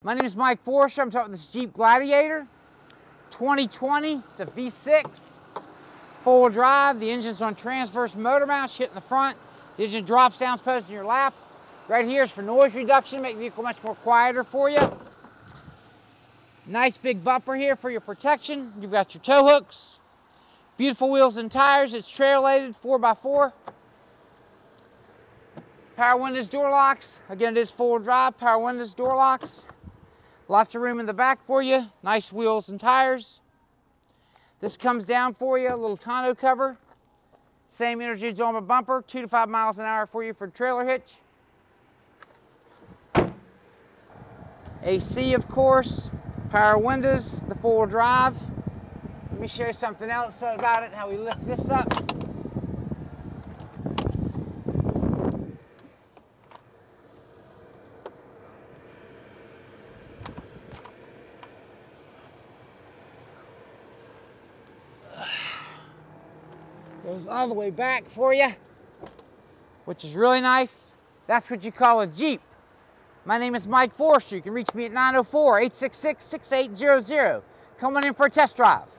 My name is Mike Forrester. I'm talking about this Jeep Gladiator 2020. It's a V6, four-wheel drive. The engine's on transverse motor mounts, hitting the front. The engine drops down, posted in your lap. Right here is for noise reduction, make the vehicle much more quieter for you. Nice big bumper here for your protection. You've got your tow hooks. Beautiful wheels and tires. It's trail-rated 4x4. Power windows, door locks. Again, it is four-wheel drive, power windows, door locks. Lots of room in the back for you. Nice wheels and tires. This comes down for you, a little tonneau cover. Same energy on the bumper, 2 to 5 miles an hour for you for trailer hitch. AC, of course. Power windows, the four-wheel drive. Let me show you something else about it, how we lift this up. Goes all the way back for you, which is really nice. That's what you call a Jeep. My name is Mike Forrester. You can reach me at 904-866-6800. Come on in for a test drive.